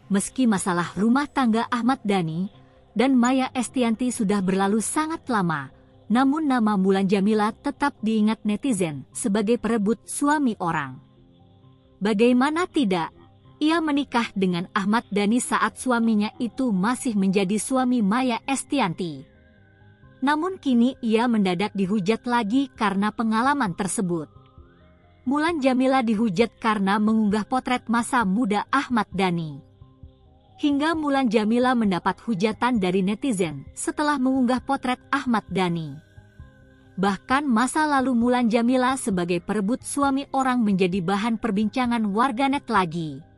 Meski masalah rumah tangga Ahmad Dhani dan Maya Estianty sudah berlalu sangat lama, namun nama Mulan Jameela tetap diingat netizen sebagai perebut suami orang. Bagaimana tidak, ia menikah dengan Ahmad Dhani saat suaminya itu masih menjadi suami Maya Estianty. Namun kini ia mendadak dihujat lagi karena pengalaman tersebut. Mulan Jameela dihujat karena mengunggah potret masa muda Ahmad Dhani. Hingga Mulan Jameela mendapat hujatan dari netizen setelah mengunggah potret Ahmad Dhani. Bahkan masa lalu Mulan Jameela sebagai perebut suami orang menjadi bahan perbincangan warganet lagi.